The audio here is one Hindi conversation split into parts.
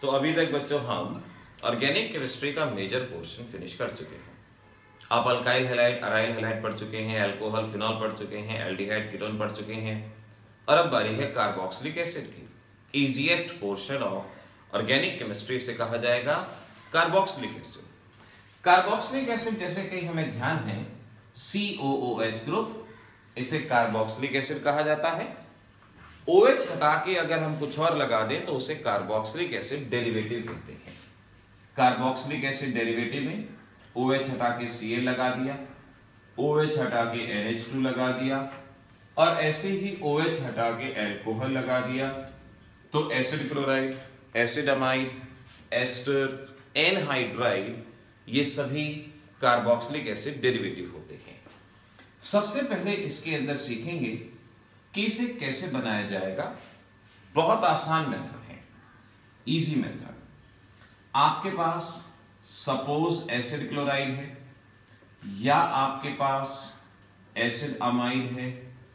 तो अभी तक बच्चों हम ऑर्गेनिक केमिस्ट्री का मेजर पोर्शन फिनिश कर चुके हैं। आप अल्काइल हैलाइड, अराइल हैलाइड पढ़ चुके हैं, अल्कोहल, फिनॉल पढ़ चुके हैं, एल्डिहाइड, कीटोन पढ़ चुके हैं और अब बारी है कार्बोक्सिलिक एसिड की। Easiest portion of organic chemistry से कहा जाएगा कार्बोक्सिलिक एसिड। कार्बोक्सिलिक एसिड जैसे कि हमें ध्यान है COOH ग्रुप, इसे कार्बोक्सिलिक एसिड कहा जाता है। OH हटा के अगर हम कुछ और लगा दें तो उसे कार्बोक्सिलिक एसिड डेरिवेटिव कहते हैं। कार्बोक्सिलिक एसिड डेरिवेटिव में OH हटा के Cl लगा दिया, OH हटा के NH2 लगा दिया और ऐसे ही OH हटा के अल्कोहल लगा दिया तो acid chloride, acid amide, ester, anhydride ये सभी कार्बोक्सिलिक एसिड डेरिवेटिव होते हैं। सबसे पहले इसके अंदर सीखेंगे कि इसे कैसे बनाया जाएगा। बहुत आसान मेथड है, इजी मेथड। आपके पास सपोज एसिड क्लोराइड है या आपके पास एसिड अमाइड है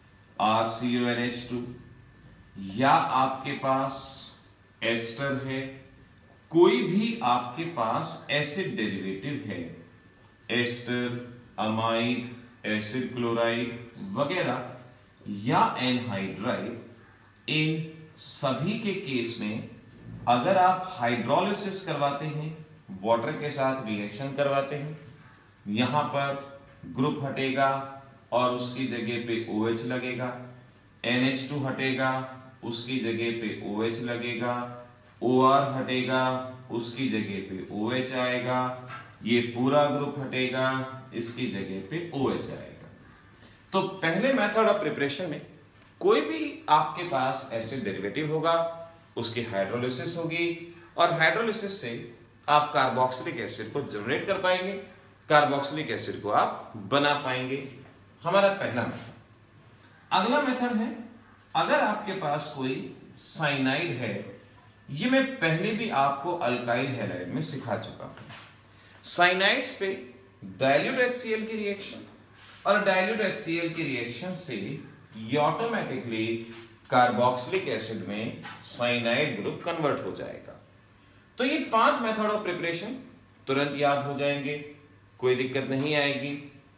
RCONH2 या आपके पास एस्टर है, कोई भी आपके पास एसिड डेरिवेटिव है, एस्टर, अमाइड, एसिड क्लोराइड वगैरह या एनहाइड्राइड, इन सभी के केस में अगर आप हाइड्रोलिसिस करवाते हैं, वाटर के साथ रिएक्शन करवाते हैं, यहां पर ग्रुप हटेगा और उसकी जगह पे OH लगेगा, NH2 हटेगा उसकी जगह पे OH लगेगा, OR हटेगा उसकी जगह पे OH आएगा, ये पूरा ग्रुप हटेगा इसकी जगह पे OH आएगा। तो पहले मेथड ऑफ प्रिपरेशन में कोई भी आपके पास एसिड डेरिवेटिव होगा, उसकी हाइड्रोलिसिस होगी और हाइड्रोलिसिस से आप कार्बोक्सिलिक एसिड को जनरेट कर पाएंगे, कार्बोक्सिलिक एसिड को आप बना पाएंगे। हमारा पहला मेथड। अगला मेथड है, अगर आपके पास कोई साइनाइड है, ये मैं पहले भी आपको अल्काइल हैलाइड में सिखा चुका हूं। साइनाइड्स पे डाइल्यूट HCl की रिएक्शन और डाइल्यूट HCl की रिएक्शन से ये ऑटोमेटिकली कार्बोक्सिलिक एसिड में साइनाइड ग्रुप कन्वर्ट हो जाएगा। तो ये 5 मेथड ऑफ प्रिपरेशन तुरंत याद हो जाएंगे, कोई दिक्कत नहीं आएगी।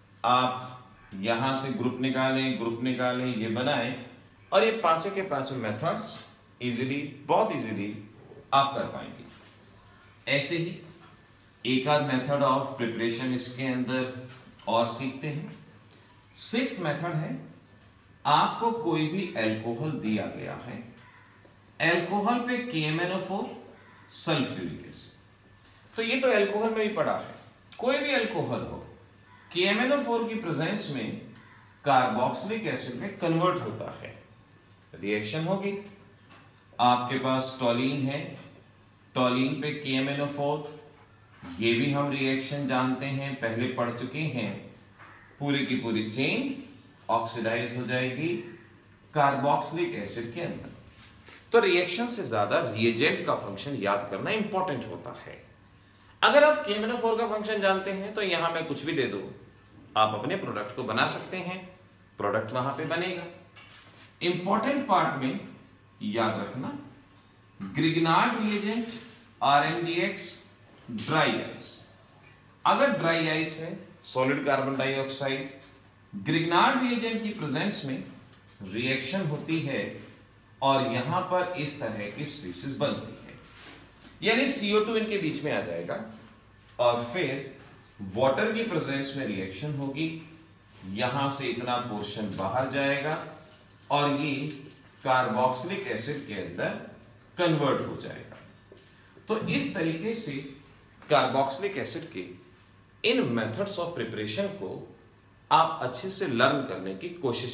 आप यहां से ग्रुप निकालें, ये बनाएं और ये पांचों के पांचों मेथड्स इजीली, बहुत इजीली आप कर पाएंगे। ऐसे ही एक आध मेथड ऑफ प्रिपरेशन इसके अंदर और सीखते हैं। 6th मेथड है, आपको कोई भी अल्कोहल दिया गया है, अल्कोहल पे KMnO4 सल्फ्यूरिक एसिड। तो ये तो अल्कोहल में भी पड़ा है, कोई भी अल्कोहल हो KMnO4 की प्रेजेंस में कार्बोक्सिलिक एसिड में कन्वर्ट होता है, रिएक्शन होगी। आपके पास टॉलीन है, टॉलीन पे KMnO4, ये भी हम रिएक्शन जानते हैं, पहले पढ़ चुके हैं। पूरी की पूरी चेन ऑक्सीडाइज हो जाएगी कार्बोक्सिलिक एसिड के अंदर। तो रिएक्शन से ज्यादा रिएजेंट का फंक्शन याद करना इंपॉर्टेंट होता है। अगर आप KMnO4 का फंक्शन जानते हैं तो यहां मैं कुछ भी दे दूं, आप अपने प्रोडक्ट को बना सकते हैं, प्रोडक्ट वहां पे बनेगा। इंपॉर्टेंट पार्ट में याद रखना, Grignard reagent RMDX dry ice. अगर ड्राई आइस है, solid carbon dioxide, Grignard reagent की प्रेजेंस में रिएक्शन होती है और यहां पर इस तरह की स्पीसीज बनती है, यानी CO2 इनके बीच में आ जाएगा और फिर वाटर की प्रेजेंस में रिएक्शन होगी, यहां से इतना पोर्शन बाहर जाएगा और ये कार्बोक्सिलिक एसिड के अंदर कन्वर्ट हो जाएगा। तो इस तरीके से कार्बोक्सिलिक एसिड के इन मेथड्स ऑफ प्रिपरेशन को आप अच्छे से लर्न करने की कोशिश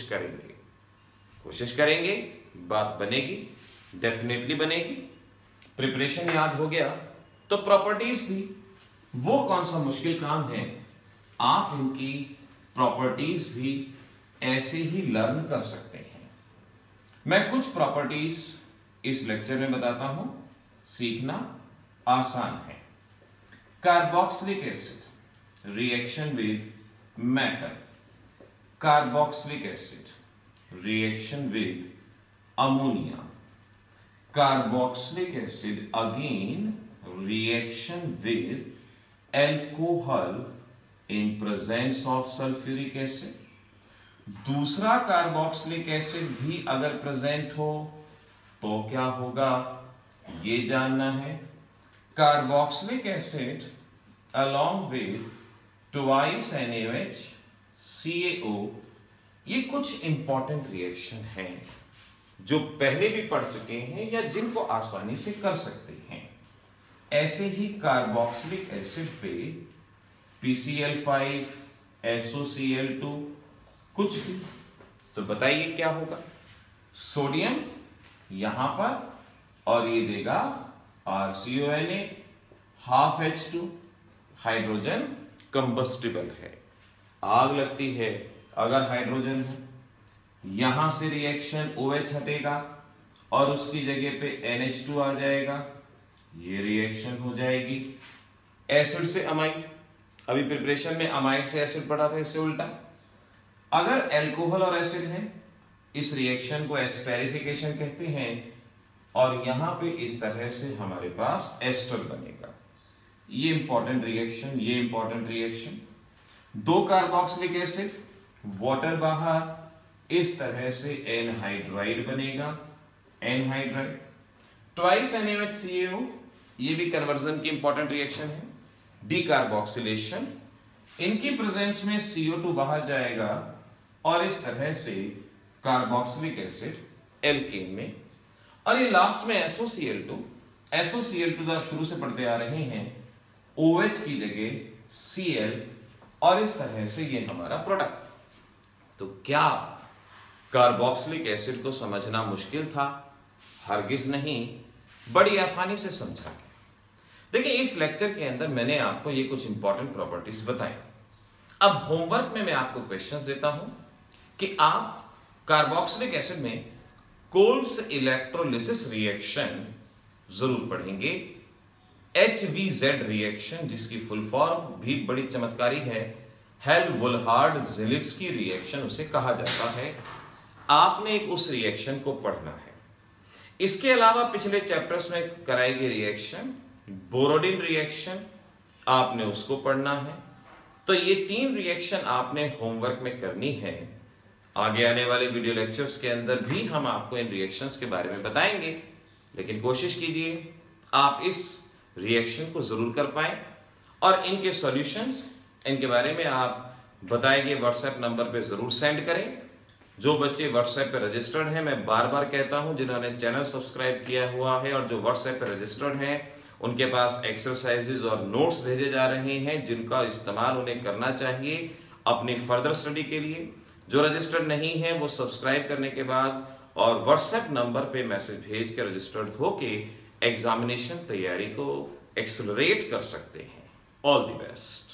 करेंगे, बात बनेगी, डेफिनेटली बनेगी। प्रिपरेशन याद हो गया तो प्रॉपर्टीज भी, वो कौन सा मुश्किल काम है, आप इनकी प्रॉपर्टीज भी ऐसे ही लर्न कर सकते हैं। मैं कुछ प्रॉपर्टीज इस लेक्चर में बताता हूं, सीखना आसान है। Carboxylic acid reaction with metal, carboxylic acid reaction with ammonia, carboxylic acid again reaction with alcohol in presence of sulfuric acid। दूसरा कार्बोक्सिलिक एसिड भी अगर प्रेजेंट हो तो क्या होगा ये जानना है। Carboxylic acid along with twice NaOH CaO, ये कुछ इंपॉर्टेंट रिएक्शन हैं जो पहले भी पढ़ चुके हैं या जिनको आसानी से कर सकते हैं। ऐसे ही कार्बोक्सिलिक एसिड पे PCl5 SOCl2 कुछ भी, तो बताइए क्या होगा। सोडियम यहां पर और ये देगा RCONA half H2, hydrogen combustible है, आग लगती है अगर हाइड्रोजन हो। यहां से रिएक्शन OH हटेगा और उसकी जगह पे NH2 आ जाएगा, ये रिएक्शन हो जाएगी एसिड से अमाइड। अभी प्रिपरेशन में अमाइड से एसिड पढ़ा था, इससे उल्टा। अगर एल्कोहल और एसिड है, इस रिएक्शन को एस्पेरिफिकेशन कहते हैं और यहां पे इस तरह से हमारे पास एस्टर बनेगा। ये इंपॉर्टेंट रिएक्शन, ये इंपॉर्टेंट रिएक्शन। दो कार्बोक्सिलिक एसिड, वाटर बाहर, इस तरह से एनहाइड्राइड बनेगा, एनहाइड्राइड। ट्वाइस NaOH ये भी कन्वर्जन की इंपॉर्टेंट रिएक्शन है। डीकार्बोक्सिलेशन, इनकी प्रेजेंस में CO2 बाहर जाएगा और इस तरह से कार्बोक्सिलिक एसिड एल्केन में। और ये लास्ट में SOCl2 तो आप शुरू से पढ़ते आ रहे हैं, OH की जगह Cl और इस तरह से ये हमारा प्रोडक्ट। तो क्या कार्बोक्सिलिक एसिड को समझना मुश्किल था? हरगिज नहीं, बड़ी आसानी से समझा गया। देखिए, इस लेक्चर के अंदर मैंने आपको ये कुछ इंपॉर्टेंट प्रॉपर्टीज बताई। अब होमवर्क में मैं आपको क्वेश्चंस देता हूं कि आप कार्बोक्सिलिक एसिड में कोल्ब्स इलेक्ट्रोलिसिस रिएक्शन जरूर पढ़ेंगे। HVZ रिएक्शन, जिसकी फुल फॉर्म भी बड़ी चमत्कारी है, हेल-वुल्हार्ड-ज़िलिस्की रिएक्शन उसे कहा जाता है। आपने उस रिएक्शन को पढ़ना है। इसके अलावा पिछले चैप्टर्स में कराई गई रिएक्शन, बोरोडिन रिएक्शन, आपने उसको पढ़ना है। तो ये 3 रिएक्शन आपने होमवर्क में करनी है। आगे आने वाले वीडियो लेक्चर्स के अंदर भी हम आपको इन रिएक्शंस के बारे में बताएंगे, लेकिन कोशिश कीजिए आप इस रिएक्शन को जरूर कर पाएं और इनके सॉल्यूशंस, इनके बारे में आप बताए गए व्हाट्सएप नंबर पे जरूर सेंड करें। जो बच्चे व्हाट्सएप पे रजिस्टर्ड हैं, मैं बार बार कहता हूं, जिन्होंने चैनल सब्सक्राइब किया हुआ है और जो व्हाट्सएप पे रजिस्टर्ड हैं, उनके पास एक्सरसाइजेज और नोट्स भेजे जा रहे हैं जिनका इस्तेमाल उन्हें करना चाहिए अपनी फर्दर स्टडी के लिए। जो रजिस्टर्ड नहीं है वो सब्सक्राइब करने के बाद और व्हाट्सएप नंबर पे मैसेज भेज के रजिस्टर्ड होके एग्जामिनेशन तैयारी को एक्सेलरेट कर सकते हैं। All the best.